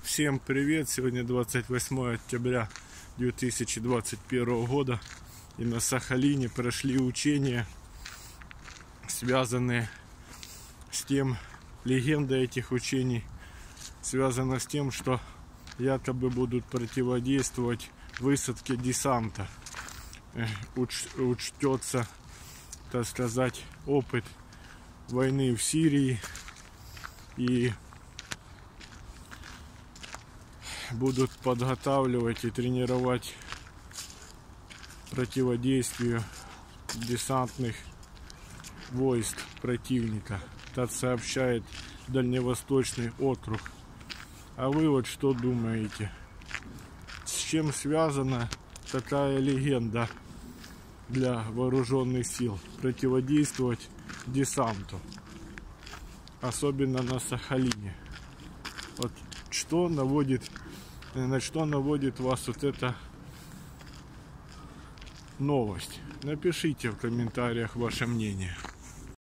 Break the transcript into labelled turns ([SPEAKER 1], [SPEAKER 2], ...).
[SPEAKER 1] Всем привет! Сегодня 28 октября 2021 года. И на Сахалине прошли учения, связанные с тем, легенда этих учений связана с тем, что якобы будут противодействовать высадке десанта. Учтется, так сказать, опыт войны в Сирии, и будут подготавливать и тренировать противодействию десантных войск противника. Так сообщает Дальневосточный округ. А вы вот что думаете? С чем связана такая легенда для вооруженных сил? Противодействовать десанту, особенно на Сахалине. Вот на что наводит вас вот эта новость? Напишите в комментариях ваше мнение.